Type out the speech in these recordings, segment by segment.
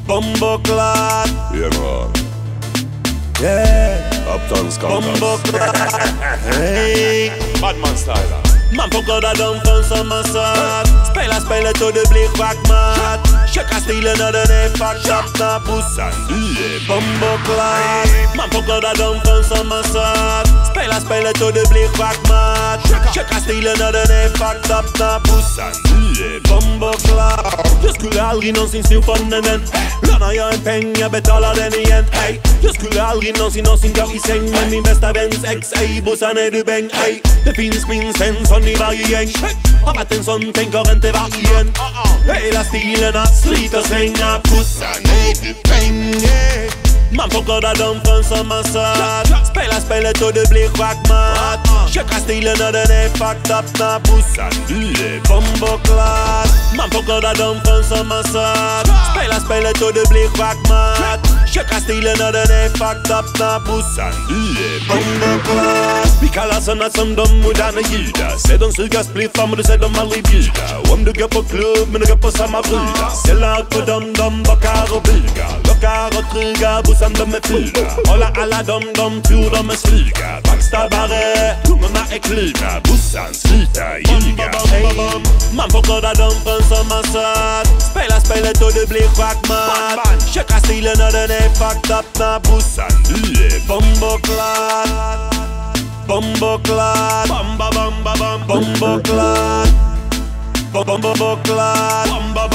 Bumbleclad. Yeah, man. Yeah. Uptown Scoundrels. Bumbleclad. Hey. Badman styler. Man får kolla dem från samma sak. Spelet och det blir schackmatt. Checka stilen när den är fucked up. När bussan du är bumbleclad. Man får kolla dem från samma sak. Spelet och det blir schackmatt. Checka stilen när den är fucked up. När bussan du är bumbleclad. Jag skulle aldrig någonsin sno från en vän. Lånar jag en peng, jag betalar den igen. Ey. Jag skulle aldrig någonsin gå i säng med min bästa väns ex. Ey, bussan är du bäng. Ey. Det finns minst en sån i varje gäng. Har varit en sån, tänker inte vara igen. Hela stilen att slita och slänga. Bussan är du bäng. Man får kolla dem från samma sak. Spelet och det blir schackmatt. Checka stilen när den är fucked up. När bussan du är bumbleclad. Man får kolla dem från samma sak. Spelet och det blir schackmatt. Checka stilen när den är fucked up. När bussan du är bumbleclad. Vi kallar såna som de moderna judar. Se dem suga spliffar men du ser dem aldrig bjuda. Om du går på klubb men du går på samma brudar. Ställer ut på dem, de bakar och bugar. Lockar och trugar, bussan de är fula. Hålla alla dem tror de är sluga. Backstabbare, tungarna är kluvna. Bussan sluta ljuga. Hey. Man får kolla dem från samma sak. Spelet och det blir schackmatt. Checka stilen när den är fucked up. När bussan du är bumbleclad. Bumbleclad. Bumbleclad. Bumbleclad.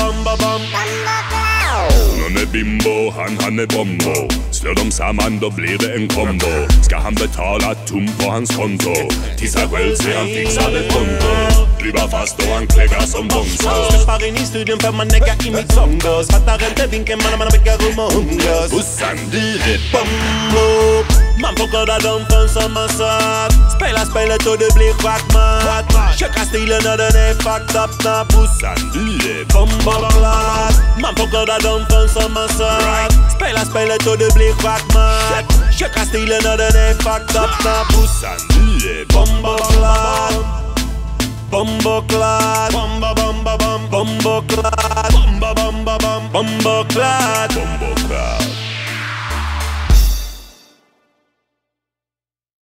Hon är bimbo, han är bombo. Slår de samman då blir det en kombo. Ska han betala tom på hans konto. Till sig själv ser han fixade konto. Driver fast och han kläggar som bonzo. Släppar in i studion för man neggar i mitt sånggås. Fattar inte vinkeln man väcker rum och umgås. Bussan du är bombo. Man får kolla dem från samma sak. Spelet och det blir schackmatt. Checka stilen när den är fucked up. När bussan du är bumbleclad. Man får kolla dem från samma sak. Spelet och det blir schackmatt. Checka stilen när den är fucked up. När bussan du är bumbleclad. Bumbleclad. Bumbleclad. Bumbleclad.